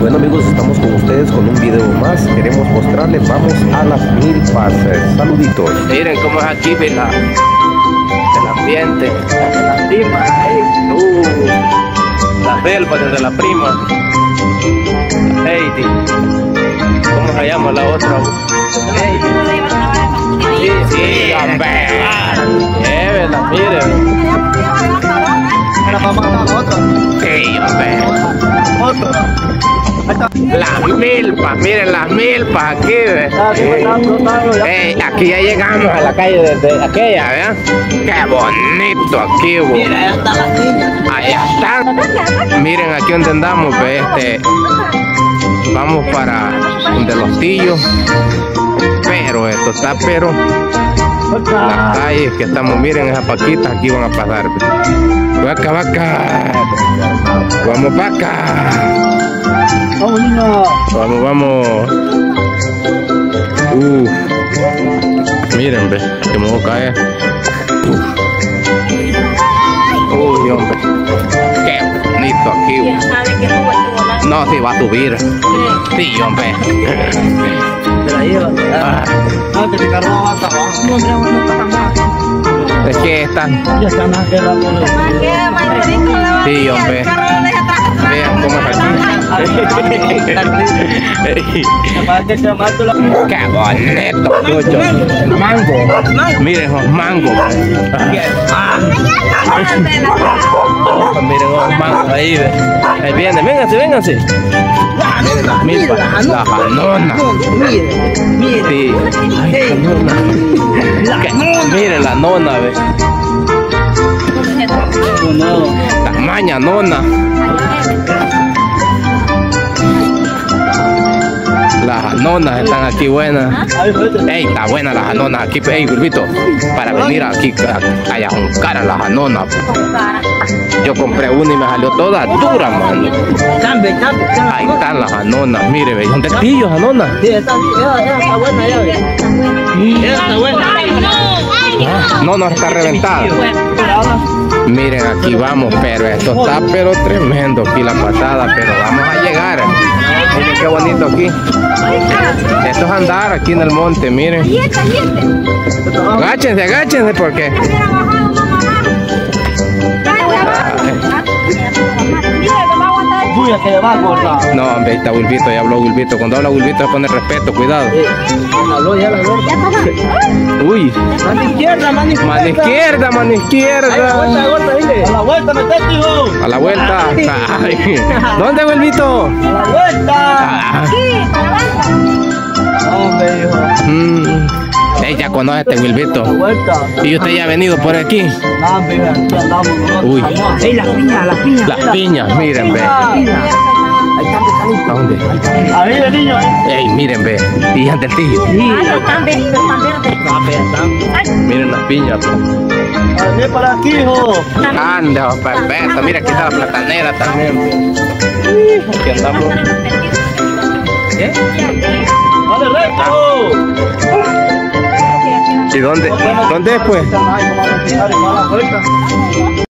Bueno amigos, estamos con ustedes con un video más. Queremos mostrarles, vamos a las milpas. Saluditos. Miren cómo es aquí, ¿verdad? El ambiente, la prima, la selva desde la prima, Heidi, ¿cómo se llama la otra? Sí, hombre, llévela, miren. Sí, hombre. Las milpas, miren las milpas aquí, aquí ya llegamos a la calle desde aquella, ¿verdad? Qué bonito aquí, mira, está la niña. Allá están. Miren aquí donde andamos, vamos para donde los tillos, pero esto está, las calles que estamos, miren esas paquitas, aquí van a pasar. Vaca, vaca. Vamos para acá. Vamos, niño. Vamos. Miren, que me voy a caer. Uy, hombre. Qué bonito aquí. No, sí va a subir. Sí, hombre. Te la llevas. No, que te cargó hasta abajo. Es que están. Ya está más que la policía. Sí, hombre. Vean cómo es aquí. Qué bonito, mucho. Mango. Miren los mangos. Miren los mangos ahí. Ahí vienen, vénganse. Mira, la janona. Miren. Sí. Miren la nona, ve. La maña nona. Las janonas están aquí buenas. Ey, está buena las janonas aquí, ey, Bulbito, para venir aquí a juncar a las janonas. Yo compré una y me salió toda dura, mano. Ahí están las janonas, mire, ve, son de pillos, janonas. Sí, está buena ya, ve. Está buena. No está reventada. Miren, aquí vamos, pero esto está tremendo aquí la pasada, pero vamos a llegar. Miren qué bonito aquí. Esto es andar aquí en el monte, miren. Agáchense porque. Que le va a cortar. No, hombre, ahí está Bulbito, ya habló Bulbito. Cuando habla Bulbito se pone respeto, cuidado. Habló ya la gorda. Uy. Mano izquierda. Mano izquierda. A la vuelta, metete, hijo. A la vuelta. Ay. ¿Dónde, Bulbito? A la vuelta. Hombre, hijo. Ya conoce este Bulbito. A la vuelta. ¿Y usted ya ha venido por aquí? No, hombre, aquí andamos nosotros. Uy. Las piñas. Miren, ve. ¿A dónde? A ver, niño. Ey, miren, ve. Y ante el tío. Están verdes. Miren las piñas. Ven para aquí, hijo. Ande, perfecto. Mira, aquí está la platanera también. Aquí andamos. ¿Qué? Dale recto. ¿Y dónde es, pues?